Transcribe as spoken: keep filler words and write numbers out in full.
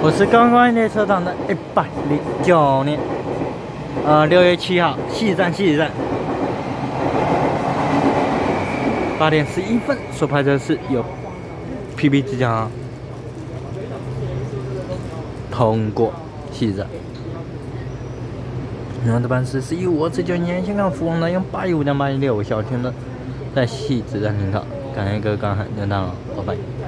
我是刚刚列车长的一百零九年，呃，六月七号，西站西站，八点十一分所拍的是有 P P 即将通过西站。然后的班次是一五二四九年，香港福翁呢用八一五两八一六小天的在西子站停靠，感谢各位观看，牛大佬，拜拜。